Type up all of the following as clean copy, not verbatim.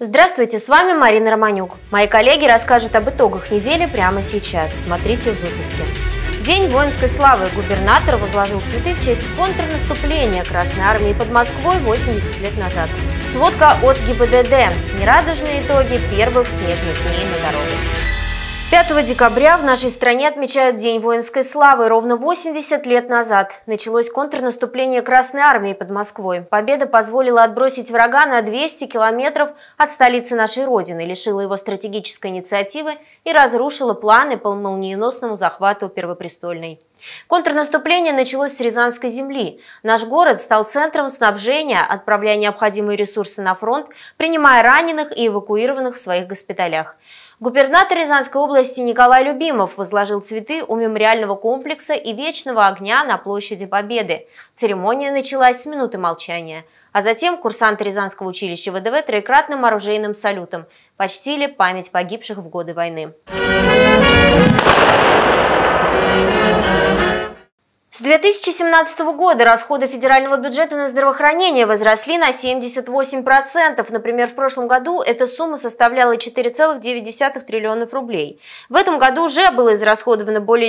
Здравствуйте, с вами Марина Романюк. Мои коллеги расскажут об итогах недели прямо сейчас. Смотрите в выпуске. День воинской славы. Губернатор возложил цветы в честь контрнаступления Красной Армии под Москвой 80 лет назад. Сводка от ГИБДД. Нерадужные итоги первых снежных дней на дорогах. 5 декабря в нашей стране отмечают День воинской славы. Ровно 80 лет назад началось контрнаступление Красной Армии под Москвой. Победа позволила отбросить врага на 200 километров от столицы нашей Родины, лишила его стратегической инициативы и разрушила планы по молниеносному захвату Первопрестольной. Контрнаступление началось с Рязанской земли. Наш город стал центром снабжения, отправляя необходимые ресурсы на фронт, принимая раненых и эвакуированных в своих госпиталях. Губернатор Рязанской области Николай Любимов возложил цветы у мемориального комплекса и Вечного огня на площади Победы. Церемония началась с минуты молчания. А затем курсанты Рязанского училища ВДВ троекратным оружейным салютом почтили память погибших в годы войны. С 2017 года расходы федерального бюджета на здравоохранение возросли на 78%. Например, в прошлом году эта сумма составляла 4,9 триллиона рублей. В этом году уже было израсходовано более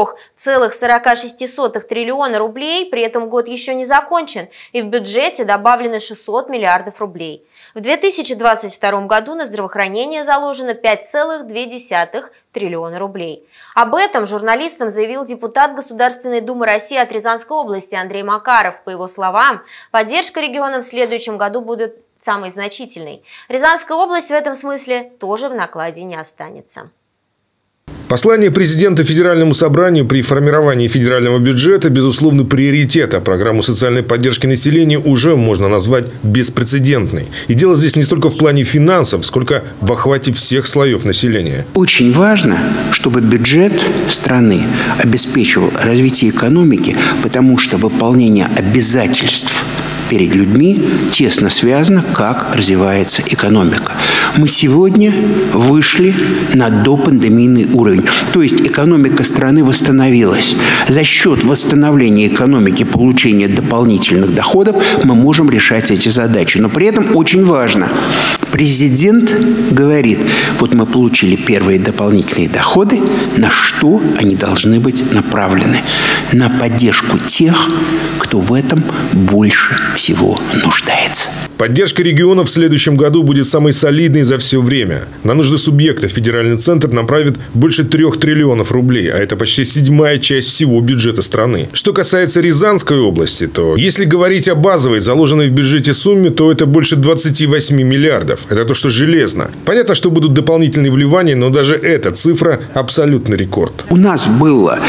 4,46 триллиона рублей, при этом год еще не закончен, и в бюджете добавлено 600 миллиардов рублей. В 2022 году на здравоохранение заложено 5,2 триллиона рублей. Об этом журналистам заявил депутат Государственной Думы России от Рязанской области Андрей Макаров. По его словам, поддержка регионам в следующем году будет самой значительной. Рязанская область в этом смысле тоже в накладе не останется. Послание президента Федеральному собранию при формировании федерального бюджета, безусловно, приоритет, а программу социальной поддержки населения уже можно назвать беспрецедентной. И дело здесь не столько в плане финансов, сколько в охвате всех слоев населения. Очень важно, чтобы бюджет страны обеспечивал развитие экономики, потому что выполнение обязательств перед людьми тесно связано, как развивается экономика. Мы сегодня вышли на допандемийный уровень. То есть экономика страны восстановилась. За счет восстановления экономики, получения дополнительных доходов мы можем решать эти задачи. Но при этом очень важно. Президент говорит, вот мы получили первые дополнительные доходы, на что они должны быть направлены? На поддержку тех, кто в этом больше всего нуждается. Поддержка регионов в следующем году будет самой солидной за все время. На нужды субъектов федеральный центр направит больше 3 триллионов рублей, а это почти 7-я часть всего бюджета страны. Что касается Рязанской области, то если говорить о базовой, заложенной в бюджете сумме, то это больше 28 миллиардов. Это то, что железно. Понятно, что будут дополнительные вливания, но даже эта цифра абсолютно рекорд. У нас было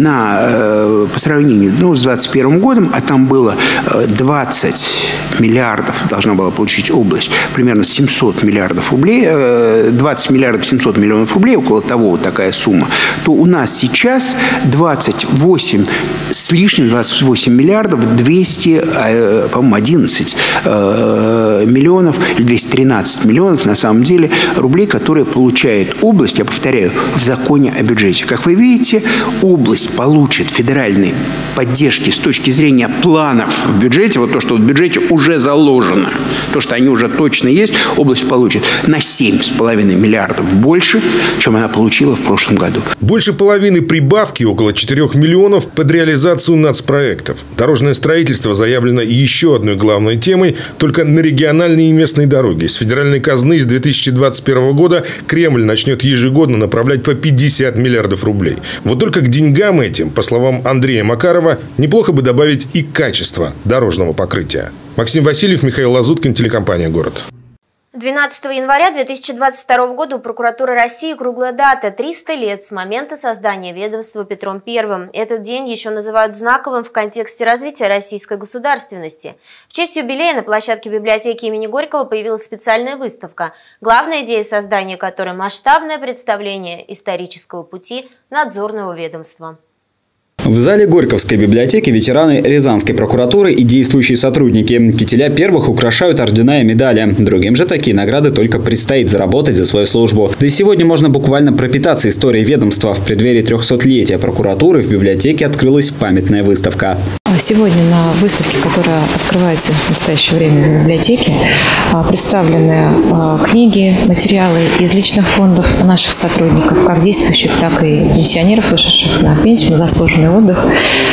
по сравнению с 2021 годом, а там было 20 миллиардов должна была получить область, примерно 700 миллиардов рублей, 20 миллиардов 700 миллионов рублей, около того вот такая сумма, то у нас сейчас 28 с лишним, 28 миллиардов 200, по-моему, 11 миллионов, или 213 миллионов, на самом деле, рублей, которые получает область, я повторяю, в законе о бюджете. Как вы видите, область получит федеральной поддержки с точки зрения планов в бюджете, вот то, что в бюджете уже заложено, то, что они уже точно есть, область получит на 7,5 миллиардов больше, чем она получила в прошлом году. Больше половины прибавки, около 4 миллионов, под реализацию нацпроектов. Дорожное строительство заявлено еще одной главной темой, только на региональные и местные дороги. С федеральной казны с 2021 года Кремль начнет ежегодно направлять по 50 миллиардов рублей. Вот только к деньгам этим, по словам Андрея Макарова, неплохо бы добавить и качество дорожного покрытия. Максим Васильев, Михаил Лазуткин, телекомпания «Город». 12 января 2022 года у прокуратуры России круглая дата – 300 лет с момента создания ведомства Петром I. Этот день еще называют знаковым в контексте развития российской государственности. В честь юбилея на площадке библиотеки имени Горького появилась специальная выставка, главная идея создания которой – масштабное представление исторического пути надзорного ведомства. В зале Горьковской библиотеки ветераны Рязанской прокуратуры и действующие сотрудники. Кителя первых украшают ордена и медали. Другим же такие награды только предстоит заработать за свою службу. Да и сегодня можно буквально пропитаться историей ведомства. В преддверии 300-летия прокуратуры в библиотеке открылась памятная выставка. Сегодня на выставке, которая открывается в настоящее время в библиотеке, представлены книги, материалы из личных фондов наших сотрудников, как действующих, так и пенсионеров, вышедших на пенсию, на заслуженный отдых.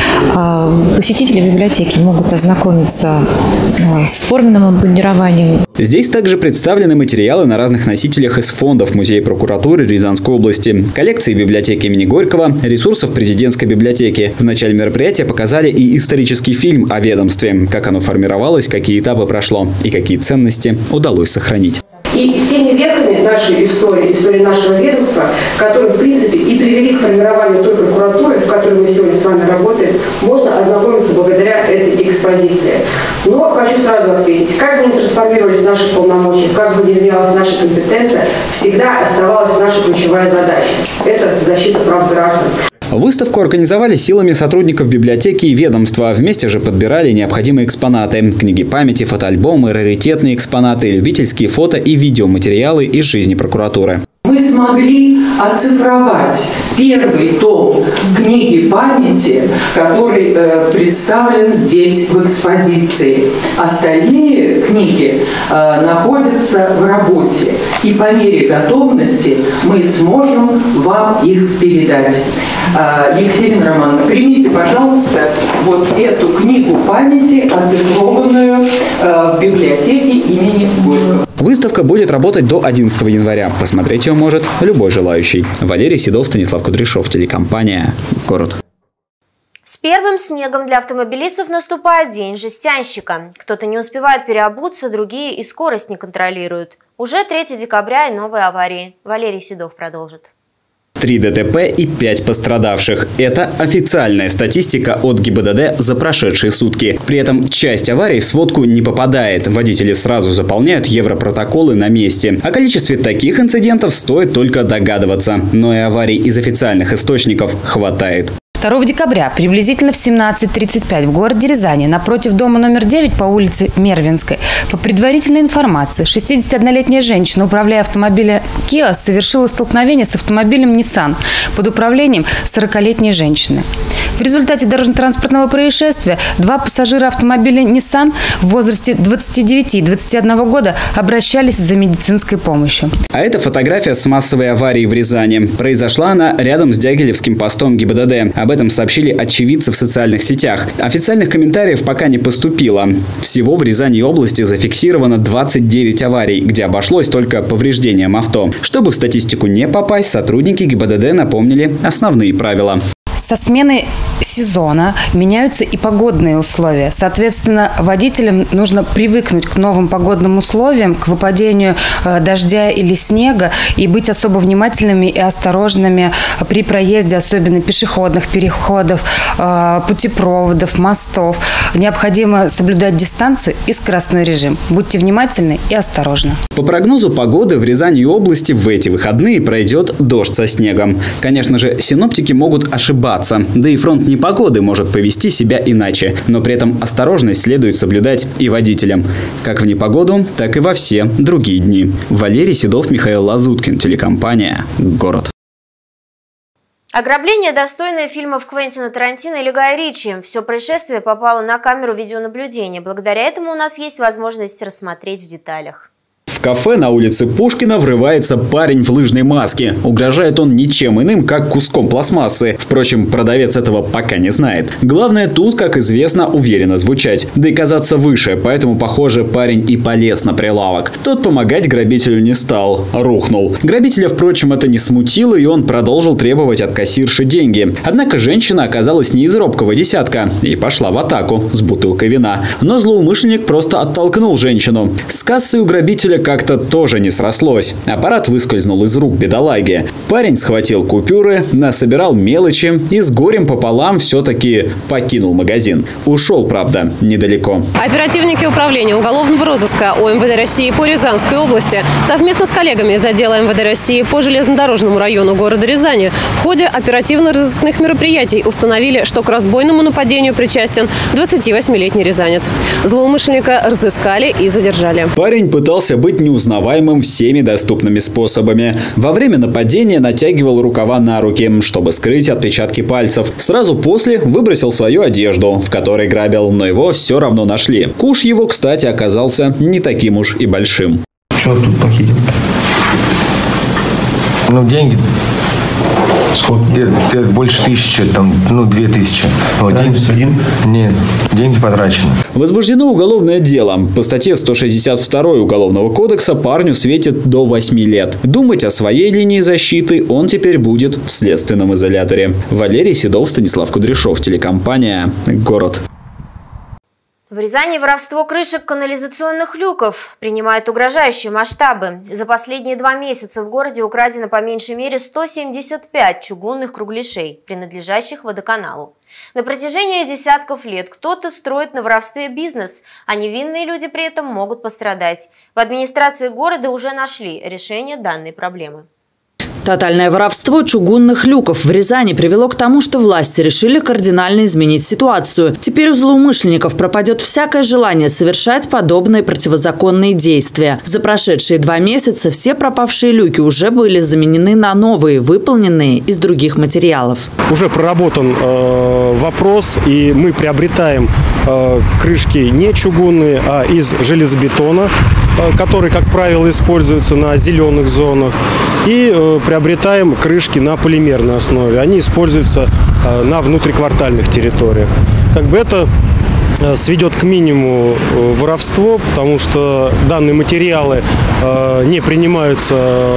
Посетители библиотеки могут ознакомиться с форменным обмундированием. Здесь также представлены материалы на разных носителях из фондов Музея прокуратуры Рязанской области, коллекции библиотеки имени Горького, ресурсов президентской библиотеки. В начале мероприятия показали и исторический фильм о ведомстве, как оно формировалось, какие этапы прошло и какие ценности удалось сохранить. И с теми вехами нашей истории нашего ведомства, которые, в принципе, и привели к формированию той прокуратуры, в которой мы сегодня с вами работаем, можно ознакомиться благодаря этой экспозиции. Но хочу сразу ответить, как бы ни трансформировались наши полномочия, как бы ни изменялась наша компетенция, всегда оставалась наша ключевая задача – это защита прав граждан. Выставку организовали силами сотрудников библиотеки и ведомства. Вместе же подбирали необходимые экспонаты. Книги памяти, фотоальбомы, раритетные экспонаты, любительские фото и видеоматериалы из жизни прокуратуры. Мы смогли оцифровать первый том книги памяти, который представлен здесь в экспозиции. Остальные книги находятся в работе. И по мере готовности мы сможем вам их передать. Екатерина Романовна, примите, пожалуйста, вот эту книгу памяти, оцифрованную в библиотеке имени Горького. Выставка будет работать до 11 января. Посмотреть ее может любой желающий. Валерий Седов, Станислав Кудряшов, телекомпания «Город». С первым снегом для автомобилистов наступает день жестянщика. Кто-то не успевает переобуться, другие и скорость не контролируют. Уже 3 декабря и новые аварии. Валерий Седов продолжит. 3 ДТП и 5 пострадавших. Это официальная статистика от ГИБДД за прошедшие сутки. При этом часть аварий в сводку не попадает. Водители сразу заполняют европротоколы на месте. О количестве таких инцидентов стоит только догадываться. Но и аварий из официальных источников хватает. 2 декабря приблизительно в 17:35 в городе Рязани напротив дома номер 9 по улице Мервинской по предварительной информации 61-летняя женщина, управляя автомобилем Kia, совершила столкновение с автомобилем Nissan под управлением 40-летней женщины. В результате дорожно-транспортного происшествия 2 пассажира автомобиля Nissan в возрасте 29 и 21 года обращались за медицинской помощью. А это фотография с массовой аварией в Рязани. Произошла она рядом с Дягилевским постом ГИБДД. Об этом сообщили очевидцы в социальных сетях. Официальных комментариев пока не поступило. Всего в Рязани области зафиксировано 29 аварий, где обошлось только повреждением авто. Чтобы в статистику не попасть, сотрудники ГИБДД напомнили основные правила. Со смены сезона меняются и погодные условия. Соответственно, водителям нужно привыкнуть к новым погодным условиям, к выпадению дождя или снега и быть особо внимательными и осторожными при проезде, особенно пешеходных переходов, путепроводов, мостов. Необходимо соблюдать дистанцию и скоростной режим. Будьте внимательны и осторожны. По прогнозу погоды в Рязани и области в эти выходные пройдет дождь со снегом. Конечно же, синоптики могут ошибаться. Да и фронт непогоды может повести себя иначе. Но при этом осторожность следует соблюдать и водителям. Как в непогоду, так и во все другие дни. Валерий Седов, Михаил Лазуткин, телекомпания «Город». Ограбление, достойное фильмов Квентина Тарантино или Гая Ричи. Все происшествие попало на камеру видеонаблюдения. Благодаря этому у нас есть возможность рассмотреть в деталях. В кафе на улице Пушкина врывается парень в лыжной маске. Угрожает он ничем иным, как куском пластмассы. Впрочем, продавец этого пока не знает. Главное тут, как известно, уверенно звучать. Да и казаться выше, поэтому, похоже, парень и полез на прилавок. Тот помогать грабителю не стал, рухнул. Грабителя, впрочем, это не смутило, и он продолжил требовать от кассирши деньги. Однако женщина оказалась не из робкого десятка и пошла в атаку с бутылкой вина. Но злоумышленник просто оттолкнул женщину. С кассой у грабителя как-то тоже не срослось. Аппарат выскользнул из рук бедолаги. Парень схватил купюры, насобирал мелочи и с горем пополам все-таки покинул магазин. Ушел, правда, недалеко. Оперативники управления уголовного розыска ОМВД России по Рязанской области совместно с коллегами из отдела МВД России по железнодорожному району города Рязани в ходе оперативно-розыскных мероприятий установили, что к разбойному нападению причастен 28-летний рязанец. Злоумышленника разыскали и задержали. Парень пытался быть быть неузнаваемым всеми доступными способами. Во время нападения натягивал рукава на руки, чтобы скрыть отпечатки пальцев. Сразу после выбросил свою одежду, в которой грабил, но его все равно нашли. Куш его, кстати, оказался не таким уж и большим. Что тут похитил? Деньги. Сколько? Больше 1000, 2000. Деньги? Нет, деньги потрачены. Возбуждено уголовное дело. По статье 162 Уголовного кодекса парню светит до 8 лет. Думать о своей линии защиты он теперь будет в следственном изоляторе. Валерий Седов, Станислав Кудряшов, телекомпания «Город». В Рязани воровство крышек канализационных люков принимает угрожающие масштабы. За последние 2 месяца в городе украдено по меньшей мере 175 чугунных кругляшей, принадлежащих водоканалу. На протяжении десятков лет кто-то строит на воровстве бизнес, а невинные люди при этом могут пострадать. В администрации города уже нашли решение данной проблемы. Тотальное воровство чугунных люков в Рязани привело к тому, что власти решили кардинально изменить ситуацию. Теперь у злоумышленников пропадет всякое желание совершать подобные противозаконные действия. За прошедшие 2 месяца все пропавшие люки уже были заменены на новые, выполненные из других материалов. Уже проработан вопрос, и мы приобретаем крышки не чугунные, а из железобетона, который, как правило, используется на зеленых зонах, и приобретаем крышки на полимерной основе. Они используются на внутриквартальных территориях. Это сведет к минимуму воровство, потому что данные материалы не принимаются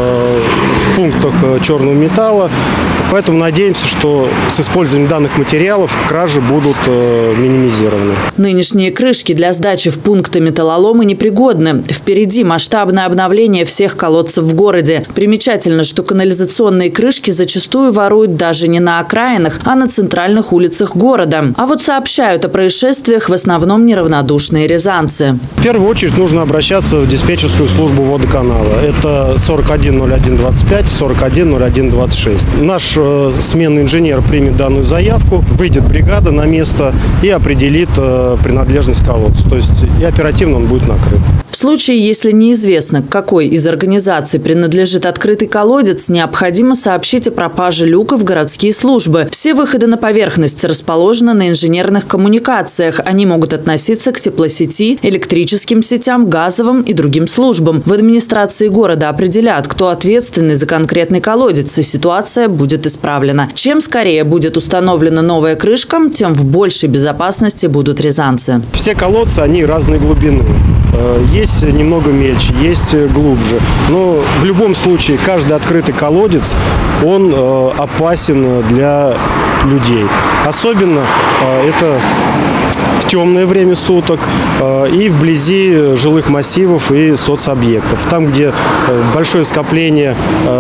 в пунктах черного металла. Поэтому надеемся, что с использованием данных материалов кражи будут минимизированы. Нынешние крышки для сдачи в пункты металлолома непригодны. Впереди масштабное обновление всех колодцев в городе. Примечательно, что канализационные крышки зачастую воруют даже не на окраинах, а на центральных улицах города. А вот сообщают о происшествиях в основном неравнодушные рязанцы. В первую очередь нужно обращаться в диспетчерскую службу водоканала. Это 410125, 410126. Наш сменный инженер примет данную заявку, выйдет бригада на место и определит принадлежность колодца. То есть и оперативно он будет накрыт. В случае, если неизвестно, к какой из организаций принадлежит открытый колодец, необходимо сообщить о пропаже люка в городские службы. Все выходы на поверхность расположены на инженерных коммуникациях. Они могут относиться к теплосети, электрическим сетям, газовым и другим службам. В администрации города определят, кто ответственный за конкретный колодец, и ситуация будет исправлена. Чем скорее будет установлена новая крышка, тем в большей безопасности будут рязанцы. Все колодцы, они разной глубины. Есть немного мельче, есть глубже. Но в любом случае каждый открытый колодец, он опасен для людей. Особенно это в темное время суток и вблизи жилых массивов и соцобъектов. Там, где большое скопление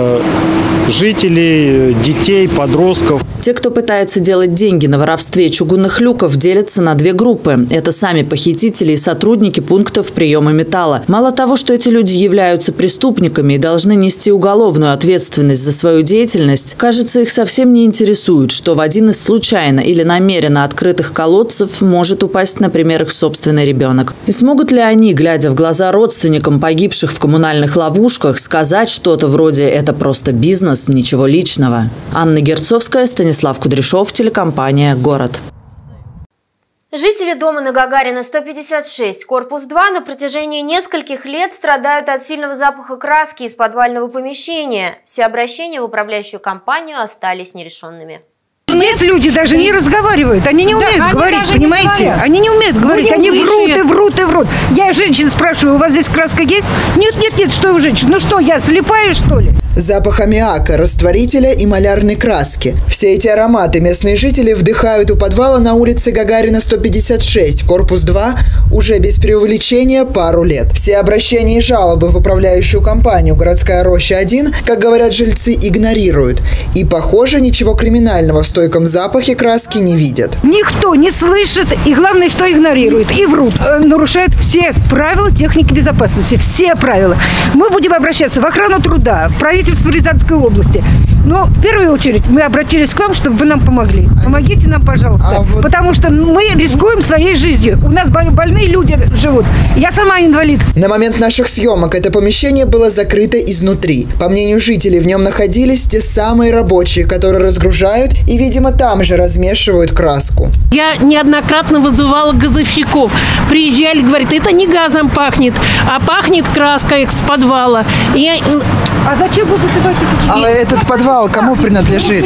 жителей, детей, подростков. Те, кто пытается делать деньги на воровстве чугунных люков, делятся на 2 группы. Это сами похитители и сотрудники пунктов приема металла. Мало того, что эти люди являются преступниками и должны нести уголовную ответственность за свою деятельность, кажется, их совсем не интересует, что в один из случайно или намеренно открытых колодцев может упасть, например, их собственный ребенок. И смогут ли они, глядя в глаза родственникам погибших в коммунальных ловушках, сказать что-то вроде «это просто бизнес, ничего личного»? Анна Герцовская, Станислав Кудряшов, телекомпания «Город». Жители дома на Гагарина 156, корпус 2, на протяжении нескольких лет страдают от сильного запаха краски из подвального помещения. Все обращения в управляющую компанию остались нерешенными. Здесь люди даже не разговаривают, они не умеют говорить, понимаете? Они не умеют говорить, они врут и врут и врут. Я женщин спрашиваю, у вас здесь краска есть? Нет, нет, нет, что вы, женщина, ну что, я слепая, что ли? Запах аммиака, растворителя и малярной краски. Все эти ароматы местные жители вдыхают у подвала на улице Гагарина 156, корпус 2, уже без преувеличения пару лет. Все обращения и жалобы в управляющую компанию «Городская роща-1», как говорят жильцы, игнорируют. И, похоже, ничего криминального в стойком запахе краски не видят. Никто не слышит и, главное, что игнорирует и врут. Нарушают все правила техники безопасности, все правила. Мы будем обращаться в охрану труда, в правительство Рязанской области. Но в первую очередь мы обратились к вам, чтобы вы нам помогли. Помогите нам, пожалуйста. Потому что мы рискуем своей жизнью. У нас больные люди живут. Я сама инвалид. На момент наших съемок это помещение было закрыто изнутри. По мнению жителей, в нем находились те самые рабочие, которые разгружают и, видимо, там же размешивают краску. Я неоднократно вызывала газовщиков. Приезжали, говорят, это не газом пахнет, а пахнет краской с подвала. А зачем вы вызываете? А этот подвал кому принадлежит?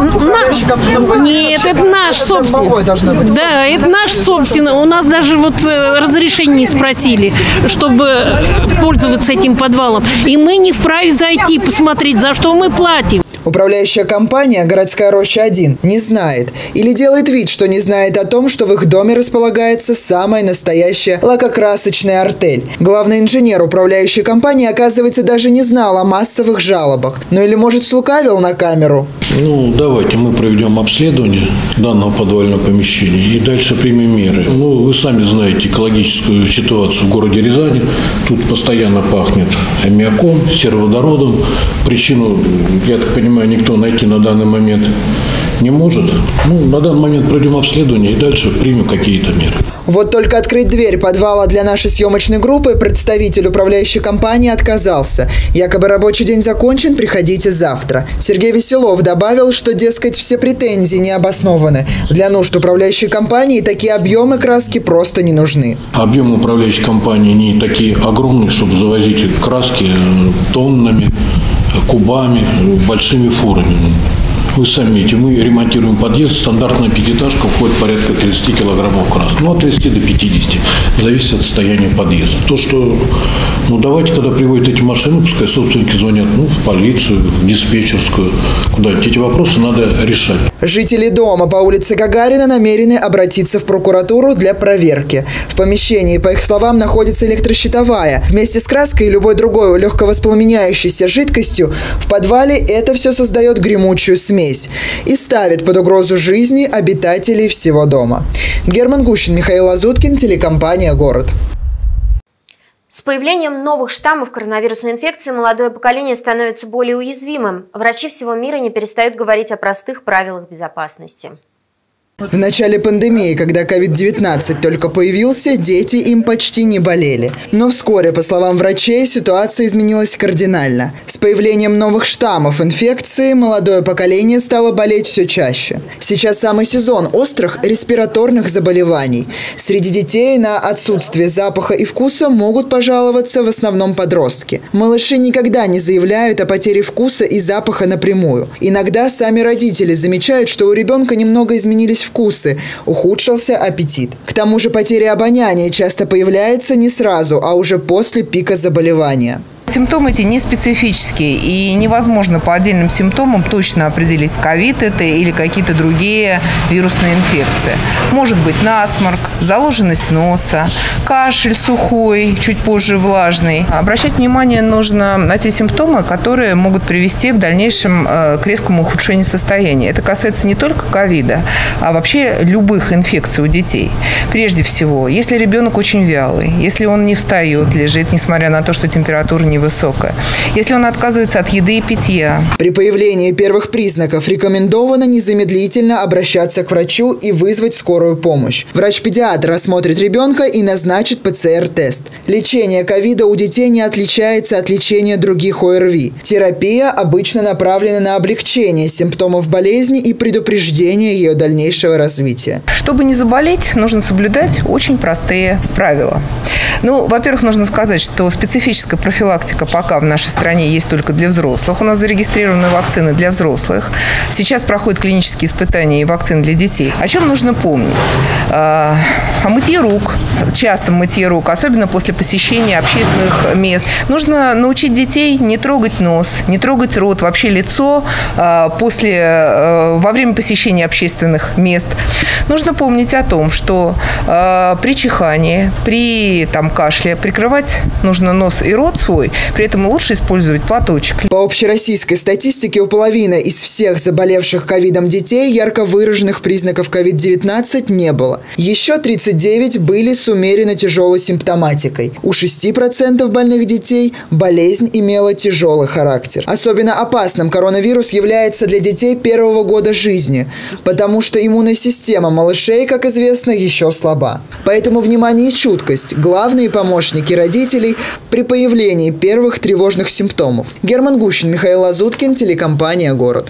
Нет, это наш собственный. Да, это наш собственный. У нас даже вот разрешение не спросили, чтобы пользоваться этим подвалом. И мы не вправе зайти посмотреть, за что мы платим. Управляющая компания «Городская роща-1» не знает или делает вид, что не знает о том, что в их доме располагается самая настоящая лакокрасочная артель. Главный инженер управляющей компании, оказывается, даже не знал о массовых жалобах. Ну или, может, слукавил на камеру? Ну, давайте мы проведем обследование данного подвального помещения и дальше примем меры. Ну, вы сами знаете экологическую ситуацию в городе Рязани. Тут постоянно пахнет аммиаком, сероводородом. Причину, я так понимаю, никто найти на данный момент не может. Ну, на данный момент пройдем обследование и дальше примем какие-то меры. Вот только открыть дверь подвала для нашей съемочной группы представитель управляющей компании отказался. Якобы рабочий день закончен, приходите завтра. Сергей Веселов добавил, что, дескать, все претензии не обоснованы. Для нужд управляющей компании такие объемы краски просто не нужны. Объемы управляющей компании не такие огромные, чтобы завозить краски тоннами, кубами, большими фурами. Вы сами видите, мы ремонтируем подъезд, стандартная пятиэтажка входит порядка 30 килограммов краски. Ну, от 30 до 50, зависит от состояния подъезда. То, что, давайте, когда приводят эти машины, пускай собственники звонят, в полицию, в диспетчерскую, куда-нибудь. Эти вопросы надо решать. Жители дома по улице Гагарина намерены обратиться в прокуратуру для проверки. В помещении, по их словам, находится электрощитовая. Вместе с краской и любой другой легковоспламеняющейся жидкостью в подвале это все создает гремучую смесь и ставит под угрозу жизни обитателей всего дома. Герман Гущин, Михаил Лазуткин, телекомпания «Город». С появлением новых штаммов коронавирусной инфекции молодое поколение становится более уязвимым. Врачи всего мира не перестают говорить о простых правилах безопасности. В начале пандемии, когда COVID-19 только появился, дети им почти не болели. Но вскоре, по словам врачей, ситуация изменилась кардинально. С появлением новых штаммов инфекции молодое поколение стало болеть все чаще. Сейчас самый сезон острых респираторных заболеваний. Среди детей на отсутствие запаха и вкуса могут пожаловаться в основном подростки. Малыши никогда не заявляют о потере вкуса и запаха напрямую. Иногда сами родители замечают, что у ребенка немного изменились вкусы, ухудшился аппетит. К тому же потеря обоняния часто появляется не сразу, а уже после пика заболевания. Симптомы эти не специфические, и невозможно по отдельным симптомам точно определить, ковид это или какие-то другие вирусные инфекции. Может быть насморк, заложенность носа, кашель сухой, чуть позже влажный. Обращать внимание нужно на те симптомы, которые могут привести в дальнейшем к резкому ухудшению состояния. Это касается не только ковида, а вообще любых инфекций у детей. Прежде всего, если ребенок очень вялый, если он не встает, лежит, несмотря на то, что температура невысокая, если он отказывается от еды и питья. При появлении первых признаков рекомендовано незамедлительно обращаться к врачу и вызвать скорую помощь. Врач-педиатр осмотрит ребенка и назначит ПЦР-тест. Лечение ковида у детей не отличается от лечения других ОРВИ. Терапия обычно направлена на облегчение симптомов болезни и предупреждение ее дальнейшего развития. Чтобы не заболеть, нужно соблюдать очень простые правила. Во-первых, нужно сказать, что специфическая профилактика пока в нашей стране есть только для взрослых. У нас зарегистрированы вакцины для взрослых. Сейчас проходят клинические испытания и вакцины для детей. О чем нужно помнить? О мытье рук, частом мытье рук, особенно после посещения общественных мест. Нужно научить детей не трогать нос, не трогать рот, вообще лицо во время посещения общественных мест. Нужно помнить о том, что при чихании, при кашля прикрывать нужно нос и рот свой, при этом лучше использовать платочек. По общероссийской статистике, у половины из всех заболевших ковидом детей ярко выраженных признаков COVID-19 не было. Еще 39 были с умеренно тяжелой симптоматикой. У 6% больных детей болезнь имела тяжелый характер. Особенно опасным коронавирус является для детей первого года жизни, потому что иммунная система малышей, как известно, еще слаба. Поэтому внимание и чуткость – главные помощники родителей при появлении первых тревожных симптомов. Герман Гущин, Михаил Лазуткин, телекомпания «Город».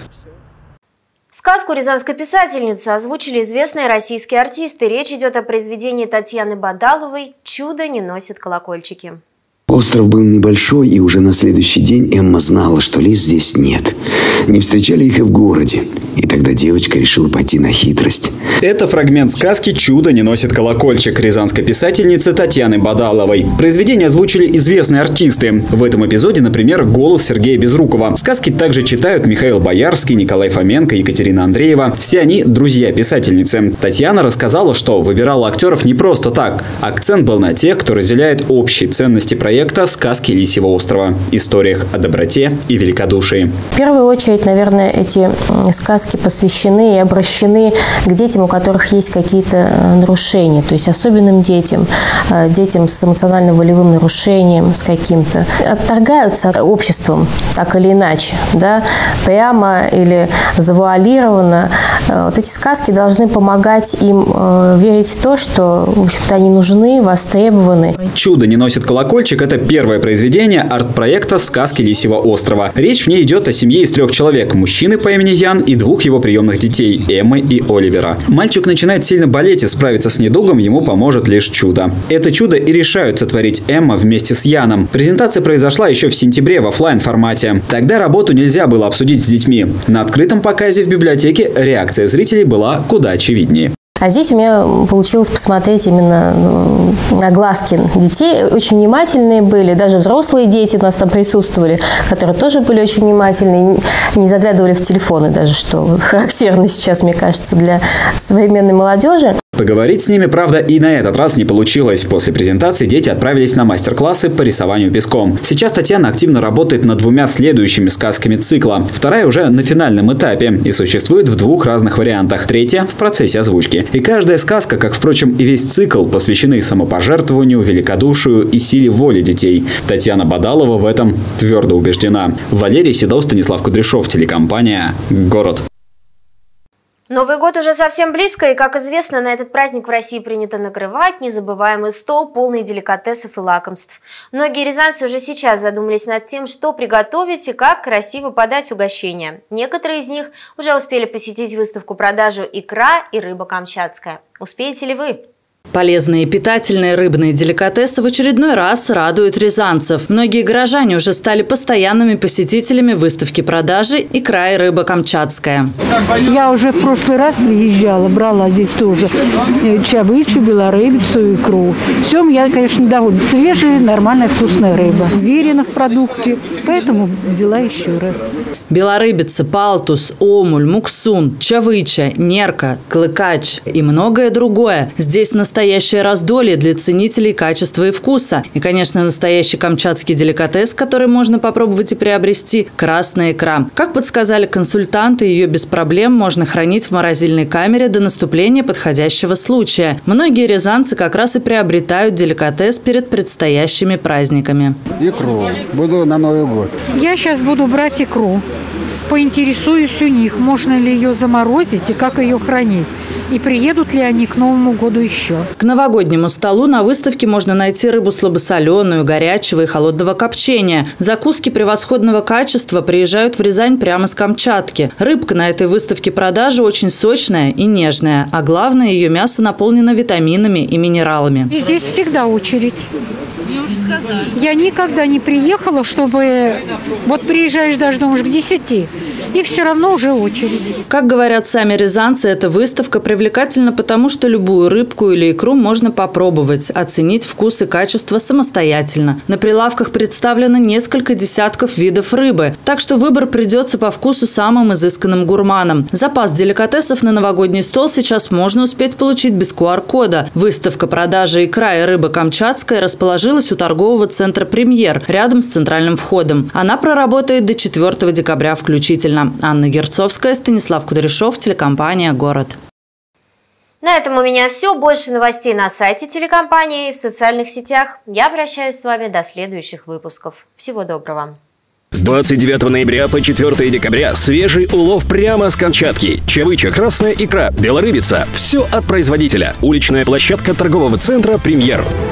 Сказку рязанской писательницы озвучили известные российские артисты. Речь идет о произведении Татьяны Бадаловой «Чудо не носит колокольчики». Остров был небольшой, и уже на следующий день Эмма знала, что лис здесь нет. Не встречали их и в городе. И тогда девочка решила пойти на хитрость. Это фрагмент сказки «Чудо не носит колокольчик» рязанской писательницы Татьяны Бадаловой. Произведение озвучили известные артисты. В этом эпизоде, например, голос Сергея Безрукова. Сказки также читают Михаил Боярский, Николай Фоменко, Екатерина Андреева. Все они друзья писательницы. Татьяна рассказала, что выбирала актеров не просто так. Акцент был на тех, кто разделяет общие ценности проекта «Сказки Лисьего острова». Историях о доброте и великодушии. В первую очередь, наверное, эти сказки посвящены и обращены к детям, у которых есть какие-то нарушения, то есть особенным детям, детям с эмоционально-волевым нарушением, с каким-то. Отторгаются обществом, так или иначе, да, прямо или завуалированно. Вот эти сказки должны помогать им верить в то, что, в общем-то, они нужны, востребованы. «Чудо не носит колокольчик» – это первое произведение арт-проекта «Сказки Лисьего острова». Речь в ней идет о семье из 3 человек – мужчины по имени Ян и 2 его приемных детей – Эммы и Оливера. Мальчик начинает сильно болеть, и справиться с недугом ему поможет лишь чудо. Это чудо и решают сотворить Эмма вместе с Яном. Презентация произошла еще в сентябре в офлайн формате. Тогда работу нельзя было обсудить с детьми. На открытом показе в библиотеке реакция зрителей была куда очевиднее. А здесь у меня получилось посмотреть именно на глазки детей. Очень внимательные были, даже взрослые дети у нас там присутствовали, которые тоже были очень внимательные, не заглядывали в телефоны даже, что характерно сейчас, мне кажется, для современной молодежи. Поговорить с ними, правда, и на этот раз не получилось. После презентации дети отправились на мастер-классы по рисованию песком. Сейчас Татьяна активно работает над 2 следующими сказками цикла. Вторая уже на финальном этапе и существует в 2 разных вариантах. Третья в процессе озвучки. И каждая сказка, как, впрочем, и весь цикл, посвящены самопожертвованию, великодушию и силе воли детей. Татьяна Бадалова в этом твердо убеждена. Валерий Седов, Станислав Кудряшов, телекомпания «Город». Новый год уже совсем близко, и, как известно, на этот праздник в России принято накрывать незабываемый стол, полный деликатесов и лакомств. Многие рязанцы уже сейчас задумались над тем, что приготовить и как красиво подать угощение. Некоторые из них уже успели посетить выставку-продажу «Икра» и «Рыба камчатская». Успеете ли вы? Полезные и питательные рыбные деликатесы в очередной раз радуют рязанцев. Многие горожане уже стали постоянными посетителями выставки-продажи «Икра и рыба камчатская». Я уже в прошлый раз приезжала, брала здесь тоже чавычу, белорыбицу, икру. Всем я, конечно, довольна. Свежая, нормальная, вкусная рыба. Уверена в продукте, поэтому взяла еще раз. Белорыбица, палтус, омуль, муксун, чавыча, нерка, клыкач и многое другое. Здесь настоящее раздолье для ценителей качества и вкуса. И, конечно, настоящий камчатский деликатес, который можно попробовать и приобрести – красная икра. Как подсказали консультанты, ее без проблем можно хранить в морозильной камере до наступления подходящего случая. Многие рязанцы как раз и приобретают деликатес перед предстоящими праздниками. Икру буду на Новый год. Я сейчас буду брать икру. Поинтересуюсь у них, можно ли ее заморозить и как ее хранить. И приедут ли они к Новому году еще. К новогоднему столу на выставке можно найти рыбу слабосоленую, горячего и холодного копчения. Закуски превосходного качества приезжают в Рязань прямо с Камчатки. Рыбка на этой выставке продажи очень сочная и нежная. А главное, ее мясо наполнено витаминами и минералами. И здесь всегда очередь. Я никогда не приехала, чтобы... Вот приезжаешь даже, думаешь, к 10. и все равно уже очередь. Как говорят сами рязанцы, эта выставка привлекательна потому, что любую рыбку или икру можно попробовать, оценить вкус и качество самостоятельно. На прилавках представлено несколько десятков видов рыбы, так что выбор придется по вкусу самым изысканным гурманам. Запас деликатесов на новогодний стол сейчас можно успеть получить без QR-кода. Выставка продажи икра и рыбы камчатская расположилась у торгового центра «Премьер» рядом с центральным входом. Она проработает до 4 декабря включительно. Анна Герцовская, Станислав Кудряшов, телекомпания «Город». На этом у меня все. Больше новостей на сайте телекомпании и в социальных сетях. Я прощаюсь с вами до следующих выпусков. Всего доброго. С 29 ноября по 4 декабря свежий улов прямо с Камчатки. Чавыча, красная икра, белорыбица. Все от производителя. Уличная площадка торгового центра «Премьер».